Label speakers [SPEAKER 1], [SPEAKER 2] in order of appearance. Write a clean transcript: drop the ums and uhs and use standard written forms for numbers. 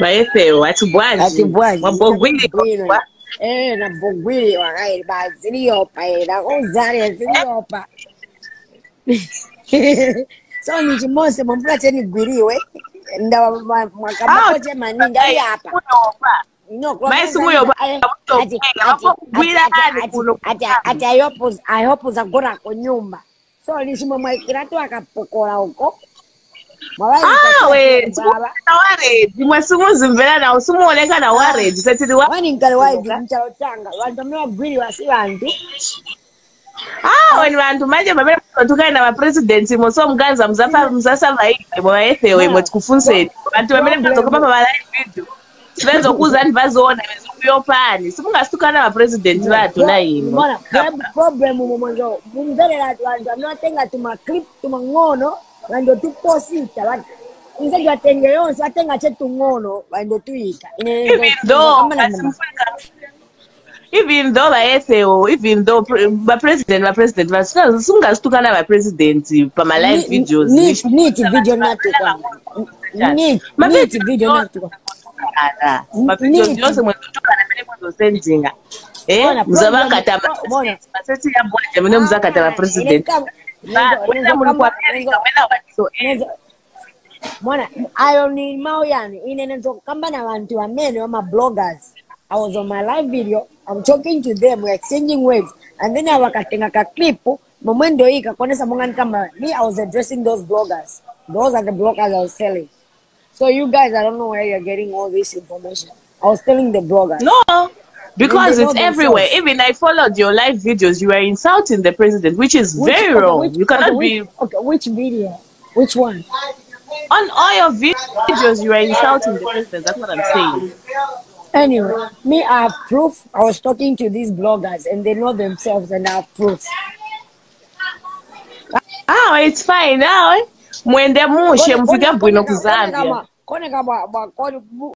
[SPEAKER 1] Ethel, ati bwaji. Mabogwili.
[SPEAKER 2] Na bogwili wakai baziliopa na ozari ziliopa. So ni chimose mbona cheni gwiriwe nda mwakamba koche maninga hapa. No,
[SPEAKER 1] Mas muyo ba
[SPEAKER 2] I hope zakora kwa nyumba. So nishimo mwakira tu akapokola huko.
[SPEAKER 1] We ware mwasumuzi mbela na usumu oleka na ware setiri wa
[SPEAKER 2] wani ngale waidi mchalo changa wantu mwa gwili wasi wantu
[SPEAKER 1] when wantu manje babela tukaenda na president moso mganza mzasa vaidi mwa Ethel mwe kufunse wantu babela kutoka papa live video sibenzo kuza ndivazoona bezokuyopani simungasukana na president bathu na yini
[SPEAKER 2] mbona problem mumwanzo mumvelela wantu amnatenga tuma clip tuma ngono wando tuposita watu nje yatenge yonse atenga chetu ngono wando tuika
[SPEAKER 1] even though Ethel even though president sungasukana ba president pa live videos
[SPEAKER 2] need video natuka need video natuka
[SPEAKER 1] mavideos yose mwetukana pele mwezo sendinga mzabakata maseti ya bwaje mne mzakata ba president
[SPEAKER 2] Mwana irony mao yani inenzo kamba na wantu wa men wa bloggers. I was on my live video, I'm talking to them, we're exchanging words, and then I wakatenga ka clip momendo hii kakonesa mongani kama me. I was addressing those bloggers. Those are the bloggers I was telling. So you guys, I don't know where you're getting all this information. I was telling the bloggers.
[SPEAKER 1] No, because it's everywhere. Even I followed your live videos. You were insulting the president, which is very wrong. You cannot be.
[SPEAKER 2] Okay, which video? Which one?
[SPEAKER 1] On all your videos, you are insulting the president. That's what I'm saying.
[SPEAKER 2] Anyway, me, I have proof. I was talking to these bloggers, and they know themselves, and I have proof.
[SPEAKER 1] Oh, it's fine now. Mwende mushe mfika bwino ku Zambia.